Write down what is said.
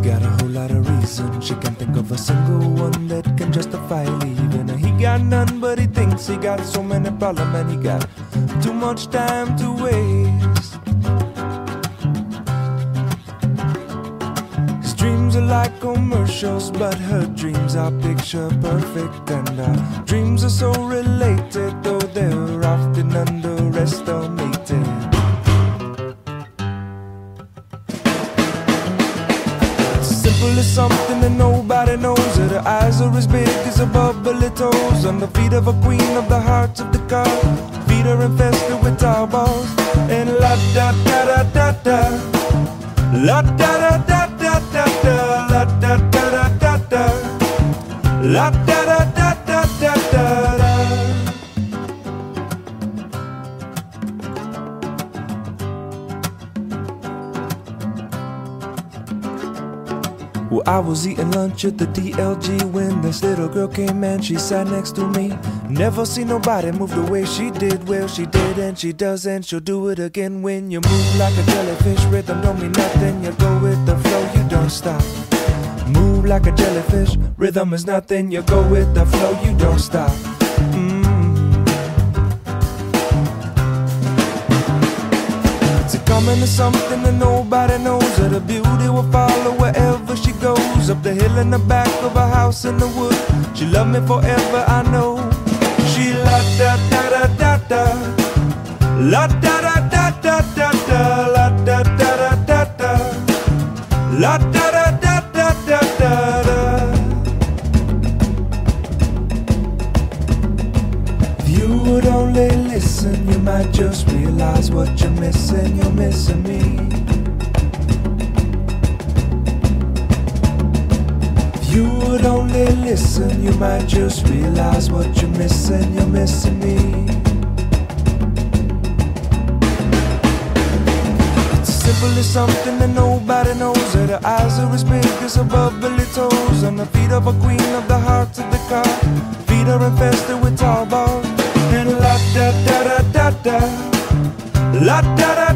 got a whole lot of reasons. She can't think of a single one that can justify leaving her. He got none, but he thinks he got so many problems, and he got too much time to waste. His dreams are like commercials, but her dreams are picture perfect, and our dreams are so related, though they're often underestimated. Simple as something that nobody knows, that her eyes are as big as her bubbly toes. On the feet of a queen of the hearts of the car, feet are infested with tar balls. And la da da da da da, la da da da da da da, la da da da da da, la da da da da da da. Well, I was eating lunch at the DLG when this little girl came and she sat next to me. Never seen nobody move the way she did. Well, she did and she does and she'll do it again. When you move like a jellyfish, rhythm don't mean nothing. You go with the flow, you don't stop. Move like a jellyfish, rhythm is nothing. You go with the flow, you don't stop. Coming to something that nobody knows, that her beauty will follow wherever she goes. Up the hill in the back of a house in the wood, she loved me forever, I know. She la da da da da da, la da da da da da da, la da da da da da, la da da da da da da. If you would only listen, you might just realize what you're missing. You're missing me. If you would only listen, you might just realize what you're missing. You're missing me. It's as simple as something that nobody knows, that her eyes are as big as her bubbly toes. On the feet of a queen of the hearts of the car, feet are infested with tar balls. And la da da da da da, la da da.